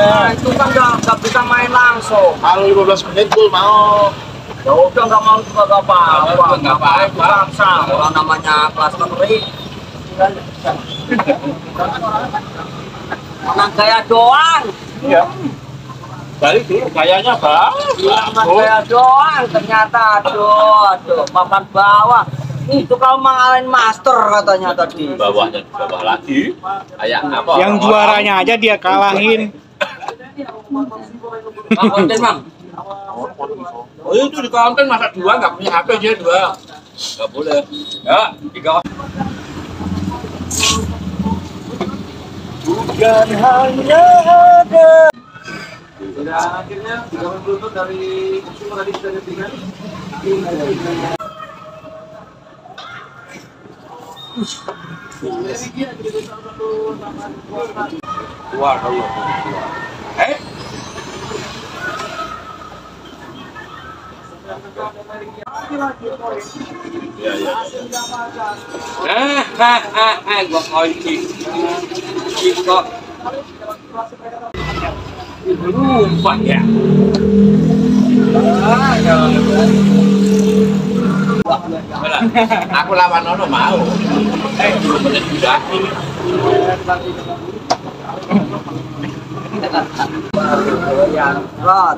Nah, itu kan nggak bisa main langsung. Kalau 15 menit full mau. Ya udah nggak mau juga nggak apa-apa. Nggak apa-apa. Paksa. Kalau namanya kelas menteri. Menang gaya doang. Iya. Balik dulu gayanya Menang gaya doang. Ternyata aduh papan bawah. Itu kalau mengalahin master katanya tadi. Bawahnya di bawah lagi. Kayak apa? Yang juaranya aja dia kalahin. Konten bang. Oh itu di konten masa 2 nggak punya HP dia 2. Nggak boleh. Ya 3. Bukan hanya ada. Sudah akhirnya 30 menit dari musim tadi sudah ditinggal. Keluar dulu. Ya. Gua kunci. Kok lupa ya. Aku lawan Nono mau. 20 menit juga. Yang rot.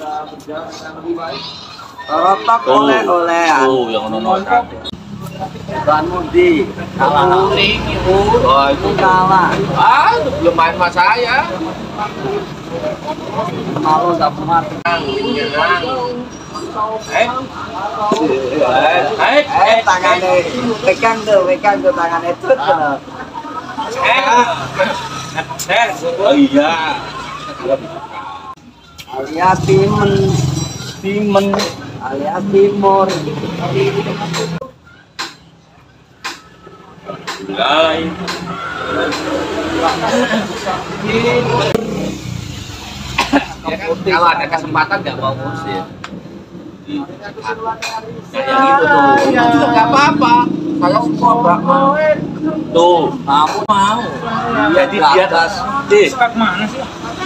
Rotok oleh-olehan. Oh, yang Nono. Ban Mudi kalah. Oh, itu Kalah. itu belum main sama saya. Malu nggak muat. Tangannya pegang tuh tangannya itu. Oh iya. Alias Timen alias Timur. Mulai. Kalau ada kesempatan nggak mau ngusir. Yang itu tuh, itu nggak apa-apa. Saya semua bakal. Tuh, kamu mau. Jadi dia deh. Sekat mana sih?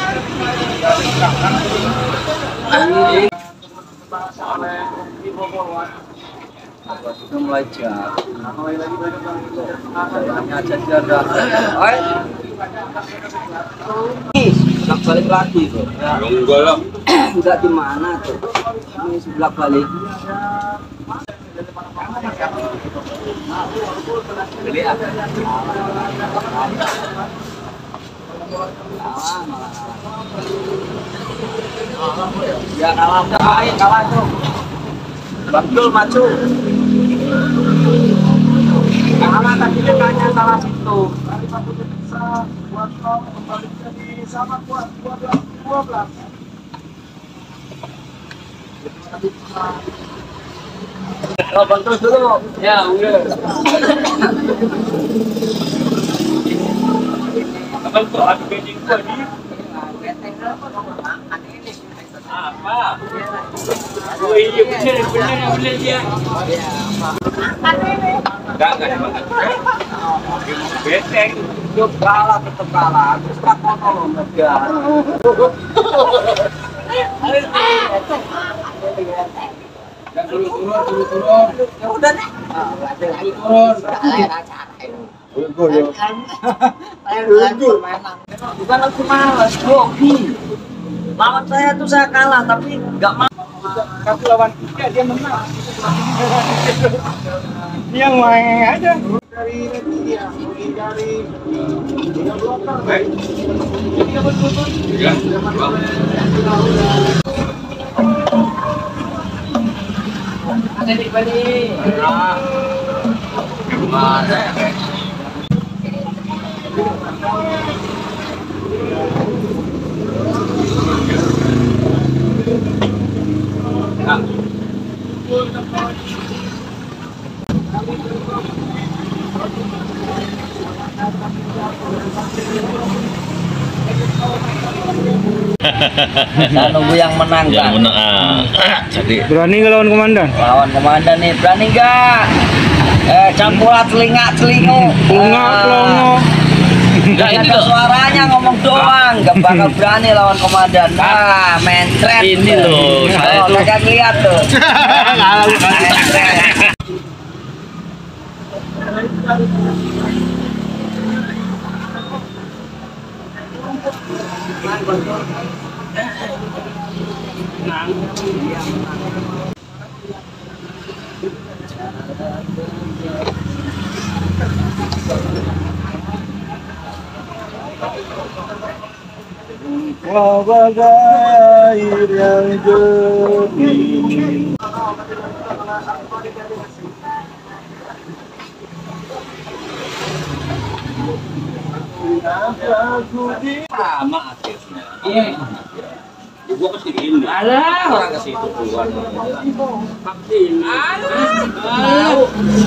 Sudah mulai jatuh. Kayaknya aja dia ada. Sebelah balik lagi tuh. Enggak lah. Udah di mana tuh? Ini sebelah balik. Beli apa? Ya kalah tuh. Betul maju. Kalah tadi dekatnya salah situ. Oh, bantu dulu. Ya, udah. Apa itu ada bedding gua nih? Apa? Oh iya bener dia. Enggak dimakan. Beteng. Yuk kalah tetap kalah. Terus tak foto loh enggak. Turun. Ya udah deh. Turun. Bukan aku malas, hobi. Lawan saya tuh saya kalah tapi nggak mau. Satu lawan 3 dia menang. Dia main aja. Dari Saya nunggu yang menang kan. Yang menang. Jadi berani nggak lawan komandan? Lawan komandan nih, berani nggak? Campuran telinga telingo. Bunga pelongo. Gak ada suaranya, ngomong doang, gak bakal berani lawan komandan. Nah, mentret. Ini loh, saya tuh. Kagak lihat tuh. Mentret. Bagai air yang jernih. Sama akhirnya. Iya. Gua kesini. Alah, orang ke situ duluan. Vaksin. Alah.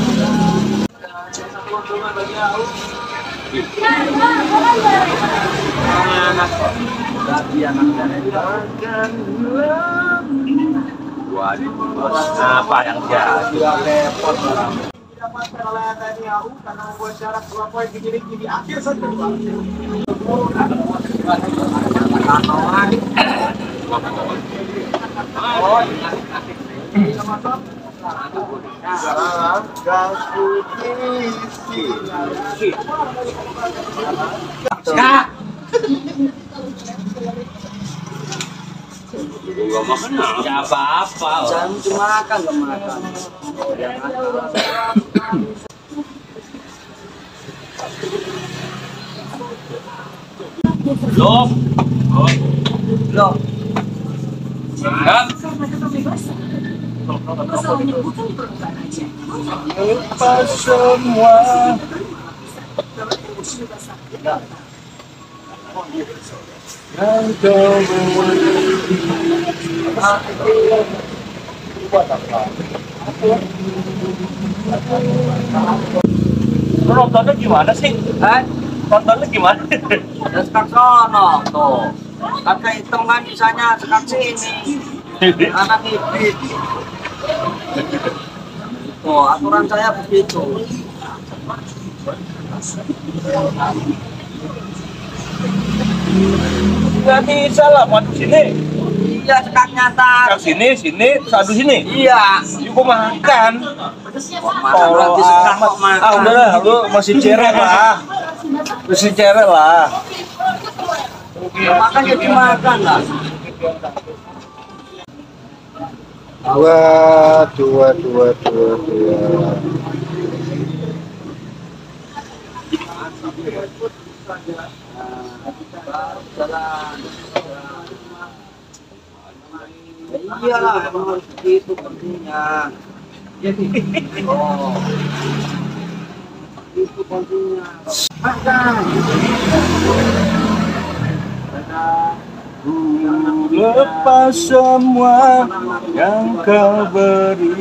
Apa yang jadi? Didapatkan oleh TNI AU karena membuat syarat 2 poin dimiliki di akhir set kedua. Gak makan nggak apa-apa. Jangan cuma makan, gak makan. Loh. Loh, Kan? Lepas semua yang kau Lu nontonnya gimana sih? Nontonnya gimana? ya sekak sono tuh. Kakak hitam kan bisanya sekak sini. Anak ibit. Tuh, aturan saya begitu. Gak bisa lah, maju sini. Iya, sekak nyata. Sini, satu sini. Iya. Yuk makan. Makan roti sekak kok makan. Udahlah, lu masih cerek lah. Masih cerek lah. Ya, makan jadi makan lah. dua. Ya iyalah, emang harus begitu pentingnya. Oh, itu pentingnya. Makan. Lepas semua yang kau beri.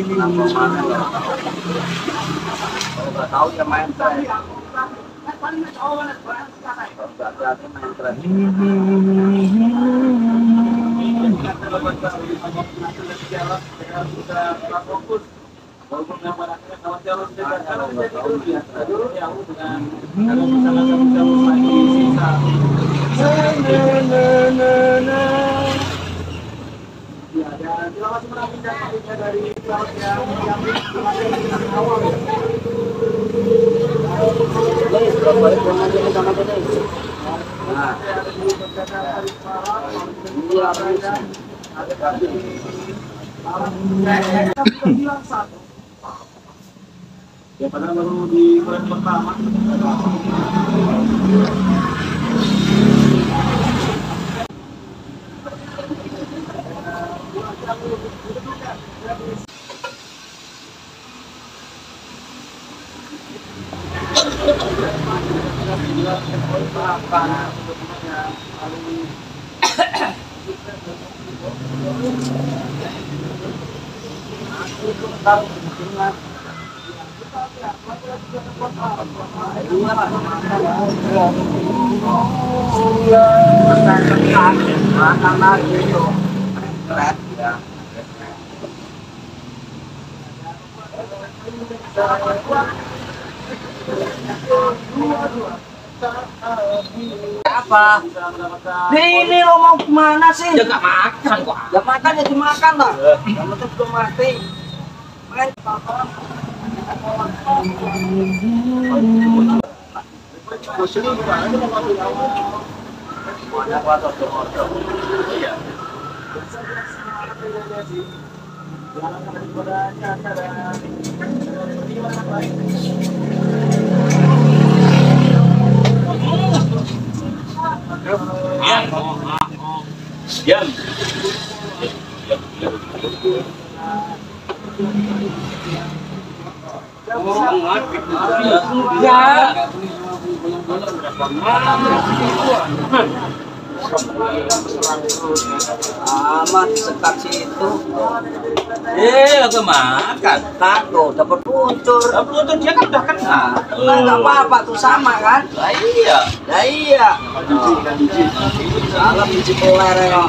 Kalau nggak tahu ya main tren. Kalau nggak berarti main tren. Ya padahal baru di bulan pertama. Makan lagi tuh. Tren ya. Apa? Ini lo mau kemana sih? Ya nggak makan kok. Ya makan ya dimakan lah. Kamu tuh belum mati. Makan. Diam. Amat sekat situ. Aku makan. Takut dapat puntur. Untuk dia kan udah kenal. Nah, nggak apa-apa tuh sama kan? Lah iya. Nah iya. Salah biji peler ya.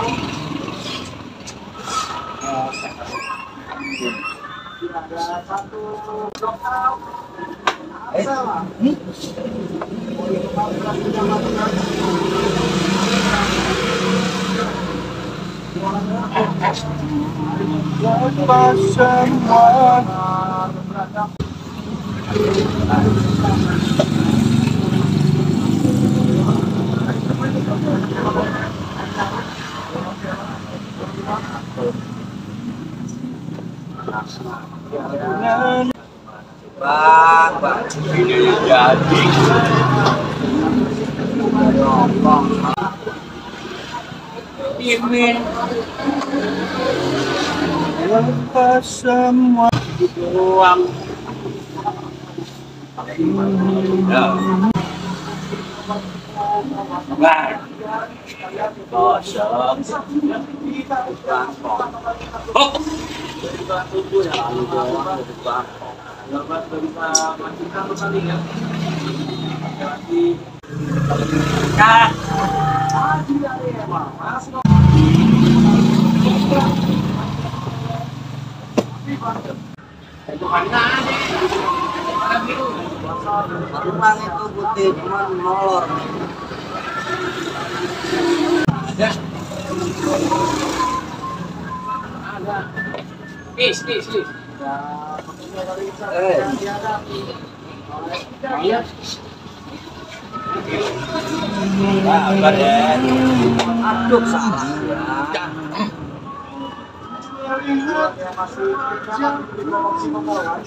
Bang. Ini jadi. Imin. Lepas semua uang. Ya. Nah. Kosong. Hop. Kak. Rumah itu putih cuma molor. Is. Aduh salah ya. Masih kejam di promosi pembawa.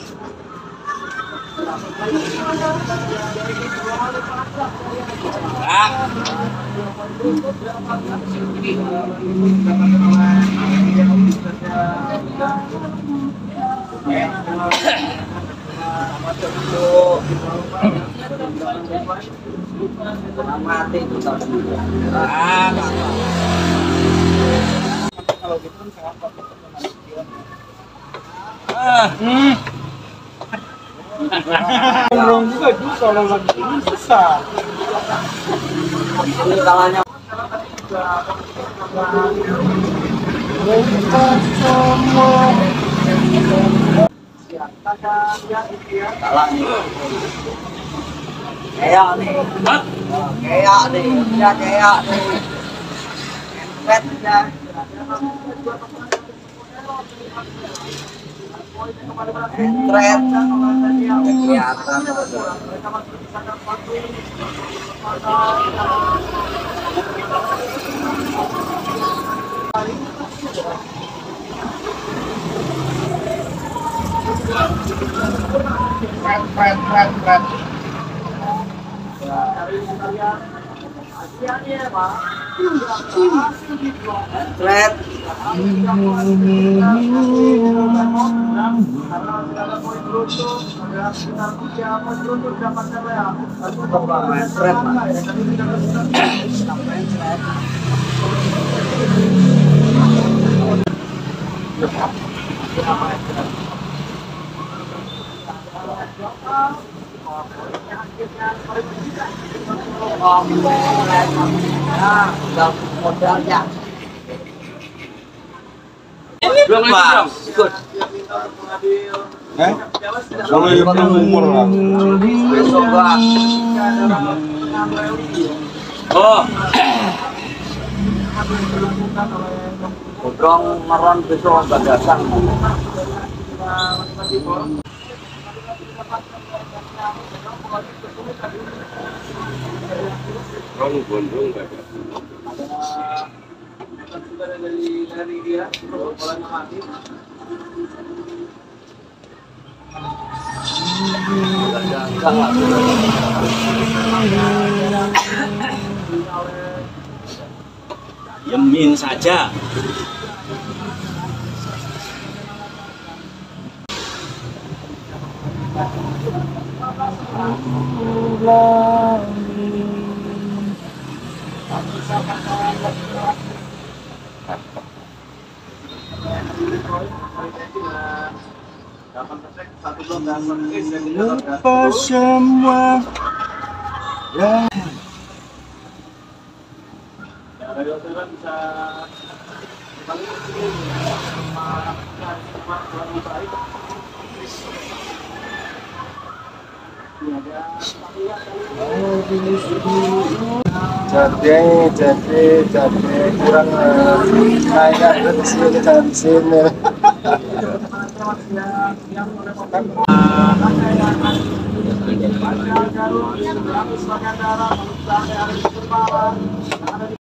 Mati itu tapi. Kalau gitu kan sangat orang juga kalau lagi ini susah. Ini kalanya kalah nih. Kayak nih. Kayak nih. Ya kayak nih. Empet ya. Entret kelihatan Keren. entret udah modalnya. Belum lagi, Good. Kalau yang umur lah. Besok, Bang. Oh, Bodong meron besok bagasan. Dari dia, bola mati. diemin saja. Lupa semua yang bisa jadi kurang kayak di sini di sini.